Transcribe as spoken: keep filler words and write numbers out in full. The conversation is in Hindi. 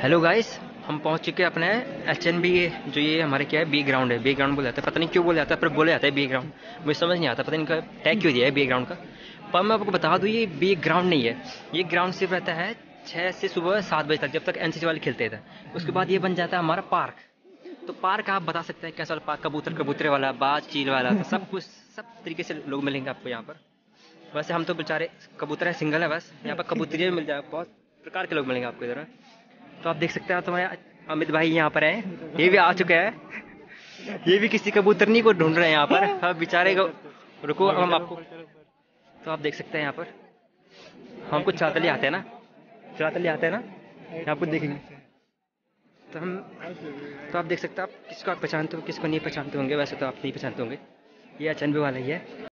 हेलो गाइस, हम पहुंच चुके हैं अपने एच एन बी, जो ये हमारे क्या है, बी ग्राउंड है। बी ग्राउंड बोला जाता है, पता नहीं क्यों बोला जाता है, पर बोला जाता है बी ग्राउंड। मुझे समझ नहीं आता, पता नहीं इनका टैग क्यों दिया है बी ग्राउंड का। पर मैं आपको बता दूं, ये बी ग्राउंड नहीं है। ये ग्राउंड सिर्फ रहता है छः से सुबह सात बजे तक, जब तक एन सी सी वाले खेलते थे। उसके बाद ये बन जाता है हमारा पार्क। तो पार्क आप बता सकते हैं कैसा वाला पार्क? कबूतर कबूतरे वाला, बाज चील वाला, तो सब कुछ सब तरीके से लोग मिलेंगे आपको यहाँ पर। वैसे हम तो बेचारे कबूतर है, सिंगल है बस। यहाँ पर कबूतरिया भी मिल जाए, बहुत प्रकार के लोग मिलेंगे आपको इधर। तो आप देख सकते हैं, तुम्हारे अमित भाई यहाँ पर हैं, ये भी आ चुके हैं। ये भी किसी कबूतरनी को ढूंढ रहे हैं यहाँ पर। हाँ बेचारे को, रुको हम आपको। तो आप देख सकते हैं यहाँ पर हम कुछ चातली आते हैं ना, चातली आते हैं ना, यहाँ पर देखेंगे तो हम। तो आप देख सकते हैं, आप किसको आप पहचानते हो, किसको नहीं पहचानते होंगे। वैसे तो आप नहीं पहचानते होंगे, ये अचनबे वाला ही है।